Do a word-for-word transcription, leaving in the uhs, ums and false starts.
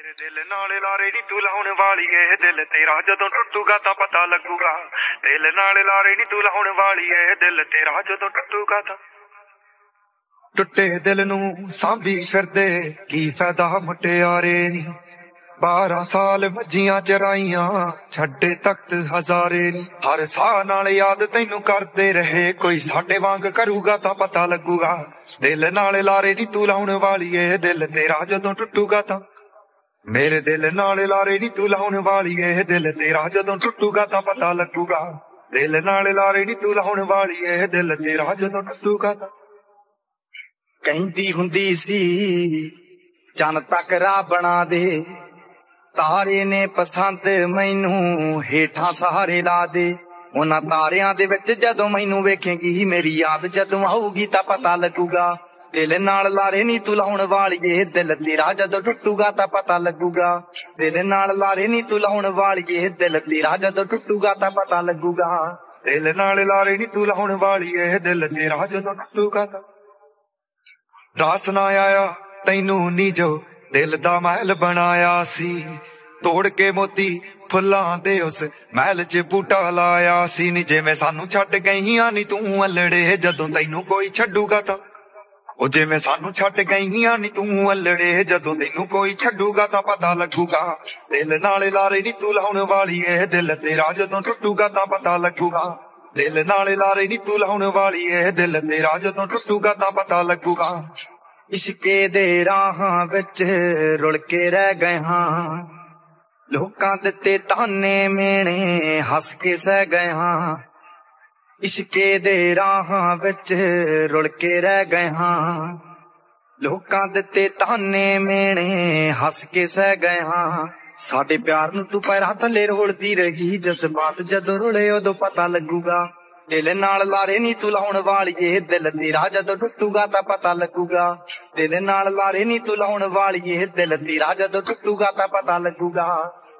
मेरे दिल नाल लारे नी तू लाउण वाली ए दिल तेरा जदों टुटूगा तां पता लगूगा। दिल नाल लारे नी तू लाउण वाली ए दिल तेरा जदों टुटूगा तां। टुटे दिल नूं सांभी फिरदे की फायदा मुटियारे नी। बारह साल भजियां चराइयां छड्डे तख्त हजारे नी। हर साह नाल याद तैनू करदे रहे कोई साडे वांग करूगा तां पता लगूगा। दिल नाल लारे नी तू लाउण वाली ए दिल तेरा जदों टुटूगा तां। मेरे दिल नाल लारे नी तू लाउण वाली ए दिल तेरा जदों टुटूगा तां पता लगूगा। दिल नाल लारे नी तू लाउण वाली ए दिल तेरा जदों टुटूगा तां। कहंदी हुंदी सी चन तक राह बना दे, तारे ने पसंद मैनू हेठां सहारे ला दे। उन्हां तारियां दे विच जदों मैनू वेखेंगी मेरी याद जदों आऊगी तां पता लगूगा। दिल नाल लारे नी तू लाउण वाली ए दिल तेरा जदों टुटूगा तां पता लगूगा। दिल नाल लारे नी तू लाउण वाली ए दिल तेरा जदों टुटूगा तां पता लगूगा। दिल नाल लारे नी तू लाउण वाली ए दिल तेरा जदों टुटूगा तां। रास ना आया तैनू नी जो दिल दा महल बनाया सी, तोड़ के मोती फुल्लां दे उस महल च बूटा लाया सी। नी जिवें सानू छड्ड गईयां नी तू अल्लड़े जदों तैनू कोई छड्डूगा तां। ओ जिवें सानू छड्ड गईयां नी तू अल्लड़े जदों तैनू कोई छड्डूगा तां पता लगूगा। दिल नाल लारे नी तू लाउण वाली ए दिल तेरा जदों टुटूगा तां पता लगूगा। दिल नाल लारे नी तू लाउण वाली ए दिल तेरा जदों टुटूगा तां पता लगूगा। इश्के दे राहां विच रुल के रह गए हां, लोकां दित्ते ताने मेणे हस के सह गए हां। इश्के दे राहां विच रुल के रह गए हां, लोकां दित्ते ताने मेणे हस के सह गए हां। साडे प्यार नूं तू पैरां थल्ले रोलदी रही, जज्बात जदों रुले उदों पता लगूगा। दिल नाल लारे नी तू लाउण वाली ए दिल तेरा जदों टुटूगा तां पता लगूगा। दिल नाल लारे नी तू लाउण वाली ए दिल तेरा जदों टुटूगा तां पता लगूगा।